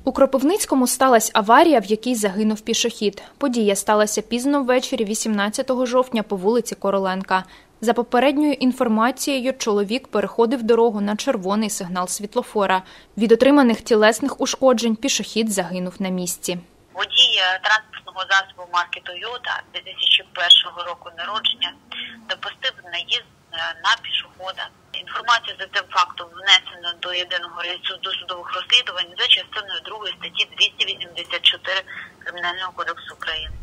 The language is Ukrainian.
У Кропивницькому сталася аварія, в якій загинув пішохід. Подія сталася пізно ввечері 18 жовтня по вулиці Короленка. За попередньою інформацією, чоловік переходив дорогу на червоний сигнал світлофора. Від отриманих тілесних ушкоджень пішохід загинув на місці. Водій транспортного засобу марки Toyota 2001 року народження допустив наїзд на пішохода. Інформацію за цим фактом внесено до єдиного реєстру досудових розслідувань за частиною 2 статті 284 Кримінального кодексу України.